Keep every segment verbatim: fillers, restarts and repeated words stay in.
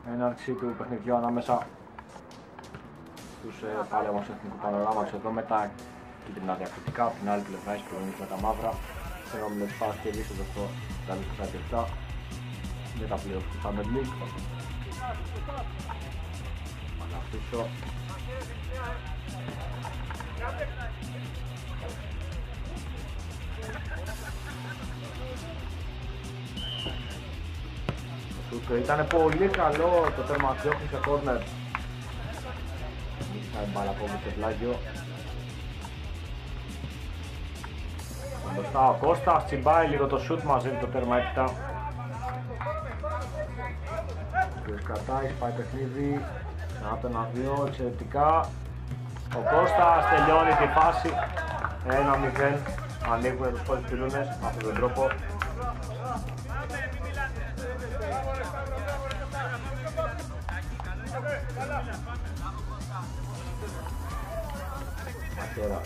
έναρξη του παιχνιδιού ανάμεσα στους ε, παλαιόμορφους εθνικού πανοράματος εδώ με τα κίτρινα διακριτικά, από την άλλη πλευρά έχει προγονείς με τα μαύρα. Στον όμιλο της φάσης και λύσσος αυτό τα είκοσι επτά με τα πλέον του Summer League. Πάνω πίσω. Ήταν πολύ καλό το τέρμα διώχνει σε κόρνερ. Είχα μπάλα από το πλάγιο. Μπροστά ο Κώστας, τσιμπάει λίγο το σουτ μαζί με το τέρμα έπειτα. Ο κρατάει, πάει παιχνίδι. Να το ένα δύο, εξαιρετικά. Ο Κώστας τελειώνει τη φάση. ένα μηδέν. Ανοίγουν τους πόδους πυλούνες με αυτόν τον τρόπο. Μαχαίρα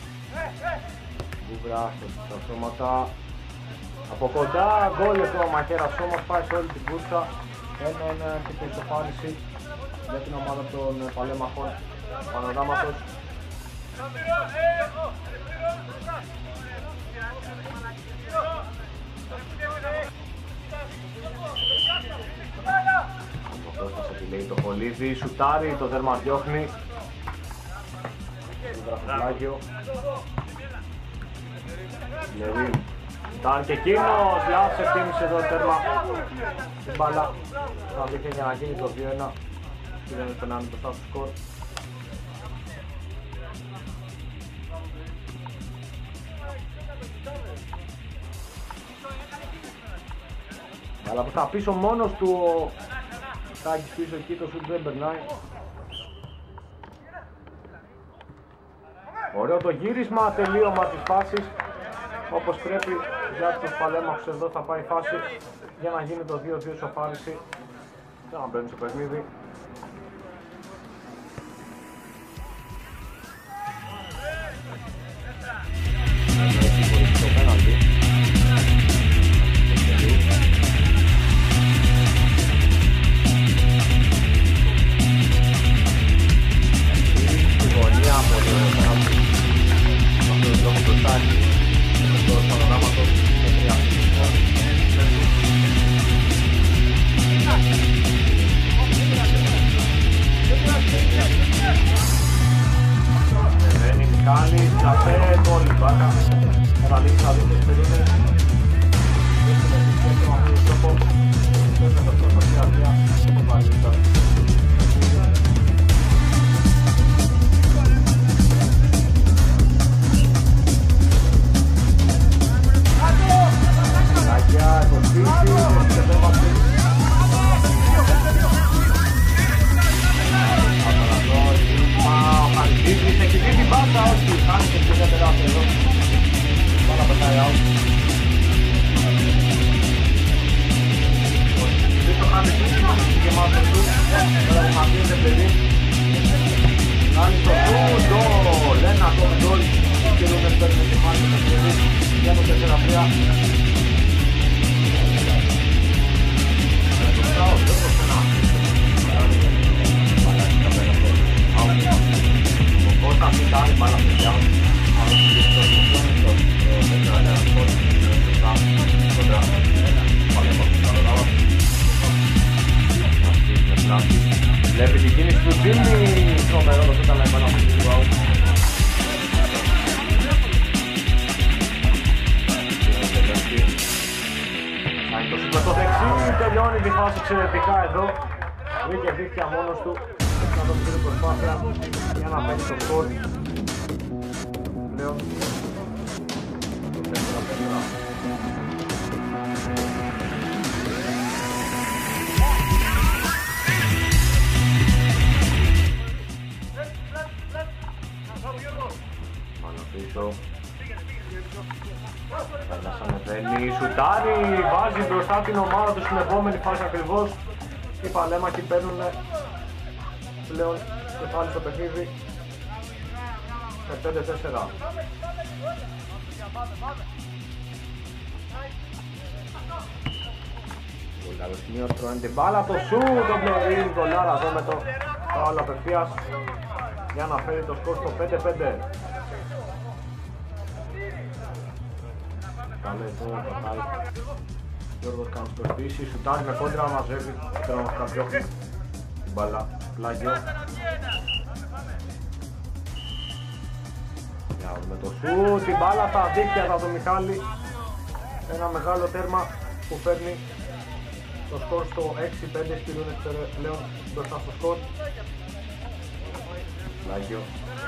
Βούβρα στα σώματα. Από κοντά γκολ εδώ ο Μαχαίρας όμως πάει σε όλη την κούρσα. ένα ένα και ισοφάριση για την ομάδα των παλέμαχων Πανοράματος. Ο Κώστας επιλέγει το Πολύδι, σουτάρει, το δέρμα διώχνει. Γραφουλάγιο. Λεβίν. Ήταν και εκείνος, λάθος εκτίμησε εδώ τέρμα. Την μπάλα θα δείχνει για να γίνει το δύο ένα. Και δεν περνάμε μπροστά στο σκορ. Αλλά προς τα πίσω μόνος του ο Τάκης πίσω εκεί, το σουτ δεν περνάει. Ωραίο το γύρισμα, τελείωμα της φάσης. Όπως πρέπει για τους παλέμαχους εδώ θα πάει η φάση για να γίνει το δύο δύο ισοφάριση. Και να μπαίνουν στο παιχνίδι. Βλέπει την κίνηση του Τζίμι, τρομερό το σούτ, αλλά επάνω από την Wow. Κάνει το σούτ με το δεξί, τελειώνει τη φάση εξαιρετικά εδώ. Βρήκε δίχτυα μόνος του, να το πει προσπάθεια για να παίρνει το σκορ. Πλέον το τέσσερα πέντε. Πίσω. Ανεβαίνει, σουτάρει, βάζει μπροστά την ομάδα του στην επόμενη φάση ακριβώς. Οι παλέμαχοι παίρνουν πλέον κεφάλι στο παιχνίδι με πέντε τέσσερα. Καλό σημείο, τρώει την μπάλα, το σου, το πλερί, γκολάρα εδώ με το φάουλ απευθείας για να φέρει το σκορ στο πέντε πέντε. Καλό εδώ, το χάρη. Γιώργος κάνει προσπίση, σουτάρει με κόντρα, μαζεύει, θέλω να μας διώχνει την μπάλα, πλάγιο. Με το σου, την μπάλα στα δίκτυα από τον Μιχάλη. Ένα μεγάλο τέρμα που φέρνει το σκορ στο έξι πέντε. Σπυρούνες πλέον μπροστά στο σκορ. Πλάγιο.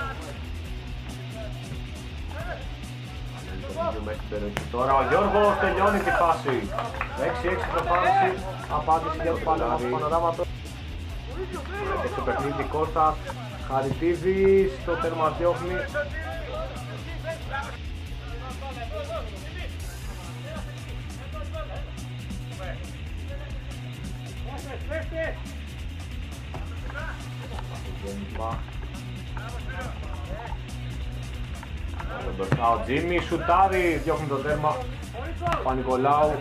Τώρα ο Γιώργος τελειώνει τη φάση. έξι έξι προφάνηση, απάντηση για το πάλεμα του Πανοράματος. Και στο παιχνίδι Κώστας Χαριτίδης, το τέρμα διώχνει. Ο Τζίμι σουτάρει, διώχνει το τέρμα. Παπα-Νικολάου.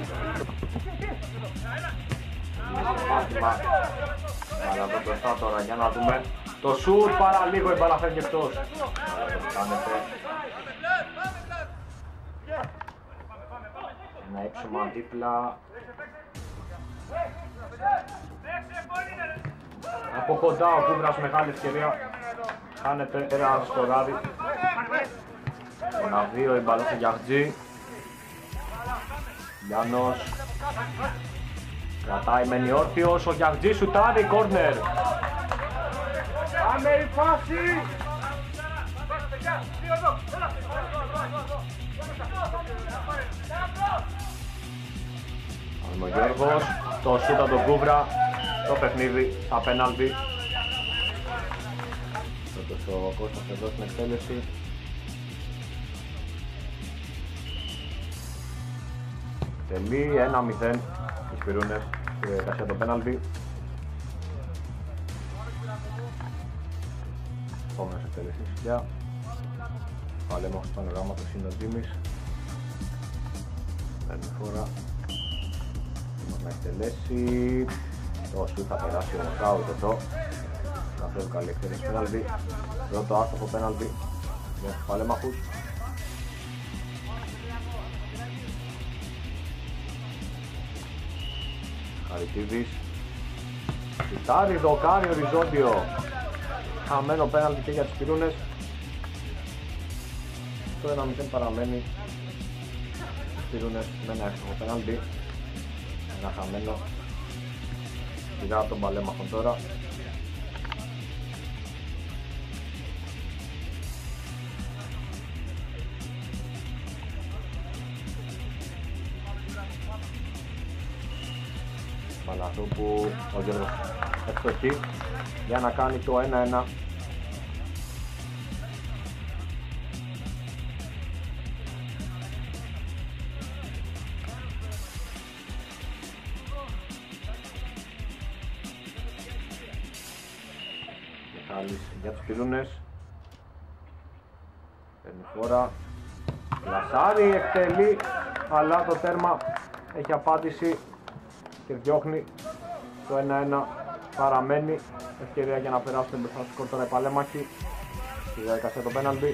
Πάτημα. Αλλά το μπροστά τώρα για να δούμε. Το σουτ παρά λίγο, η μπάλα φεύγει εκτός. Ένα ύψωμα δίπλα. Από κοντά ο Κούβρας, μεγάλη ευκαιρία. Χάνεται ένα σκοράρι. Ένα δύο, η μπάλα στο Γιαχτζή. Γιάννος. Κρατάει, μένει όρθιος, ο Γιαχτζή σουτάρει, κόρνερ. Πάμε η φάση! Ο Γιώργος, το σούτ από τον Κούβρα, το παιχνίδι, στα πέναλτι. Τότε ο Κώστας εδώ στην εκτέλεση. Τελεί ένα μηδέν οι Σπυρούνες στη διαδικασία των πέναλτι. Επόμενος εκτέλεσης για παλέμαχος του Πανοράματος είναι ο Δήμης. Παίρνει φορά να εκτελέσει. Το σουτ θα περάσει ο Νοκάουτ εδώ. Καθόλου καλή εκτέλεση πέναλτι. Πρώτο άστοχο πέναλτι για τους παλέμαχους. Χαριτίδης. Σουτάρει, δοκάρει οριζόντιο. Χαμένο πέναλτι και για τις Σπυρούνες. Το ένα μηδέν παραμένει. Οι Σπυρούνες με ένα εύστοχο πέναλτι. Ένα χαμένο. Σειρά από τον παλέμαχο τώρα. Παναθούπου, ο Γιώργος ευστοχή για να κάνει το ένα ένα. Μιχάλης για τους Σπυρούνες. Παίρνει φόρα. Λασάρι εκτελεί, αλλά το τέρμα έχει απάντηση και διώχνει το ένα ένα. Παραμένει ευκαιρία για να περάσουν μπροστά στο σκορ τώρα οι παλέμαχοι στη διαδικασία των πέναλτι.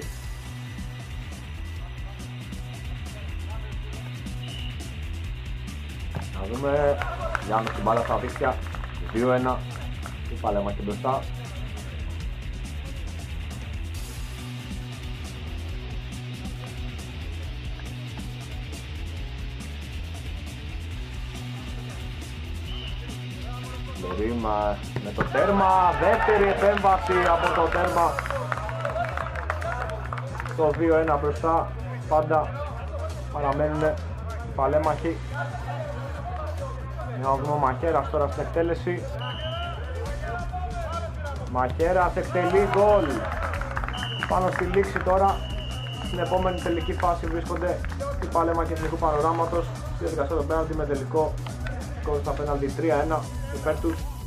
Να δούμε, Γιάννος την μπάλα στα δίκτυα, δύο ένα, οι παλέμαχοι μπροστά. Ρήμα με το τέρμα, δεύτερη επέμβαση από το τέρμα. Το δύο ένα μπροστά, πάντα παραμένουν οι παλέμαχοι. Να δούμε ο Μαχέρας τώρα στην εκτέλεση. Μαχέρας εκτελεί γκολ. Πάνω στη λήξη τώρα, στην επόμενη τελική φάση βρίσκονται οι παλέμαχοι Εθνικού Πανοράματος. Στη διαδικασία των πέναλτι με τελικό σκορ στα πέναλτι τρία ένα υπέρ τους.